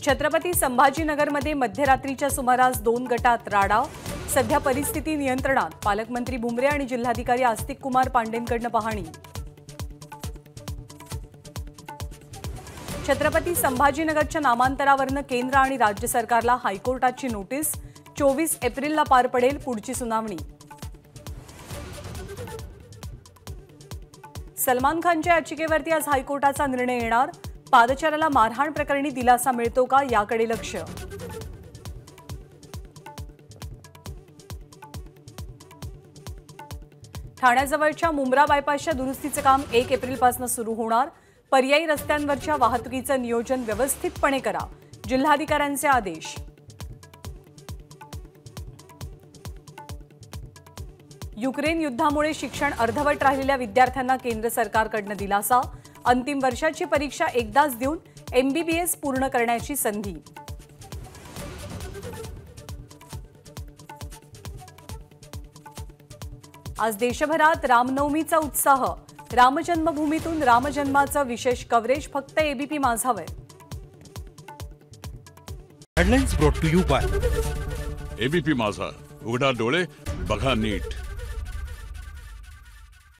छत्रपती संभाजीनगरमध्ये मध्यरात्रीच्या सुमारास 2 गटात राडा। सध्या परिस्थिती नियंत्रणात। पालकमंत्री भुमरे आणि जिल्हाधिकारी आस्तिक कुमार पांडेंकडून पाहणी। छत्रपती संभाजीनगरच्या नामांतरावरून केंद्र आणि राज्य सरकारला हायकोर्टाची नोटीस। 24 एप्रिलला पार पडेल पुढची सुनावणी। सलमान खानच्या याचिकेवरती आज हायकोर्टाचा निर्णय येणार। पादचाऱ्याला मारहाण प्रकरणी दिलासा मिळतो का याकडे लक्ष। ठाण्याजवळच्या मुंब्रा बायपासच्या दुरुस्तीचे काम 1 एप्रिलपासून सुरू होणार। पर्यायी रस्त्यांवरच्या वाहतुकीचे नियोजन व्यवस्थितपणे करा, जिल्हाधिकाऱ्यांचे आदेश। युक्रेन युद्धामुळे शिक्षण अर्धवट राहिलेल्या विद्यार्थ्यांना केंद्र सरकारकडून दिलासा। अंतिम वर्षाची परीक्षा एकदाच देऊन MBBS पूर्ण करण्याची संधी। आज देशभरात रामनवमीचा उत्साह। रामजन्मभूमीतून रामजन्माचं विशेष कव्हरेज फक्त ABP माझावर। Headlines brought to you by ABP Majha, उघडा डोळे बघा नीट।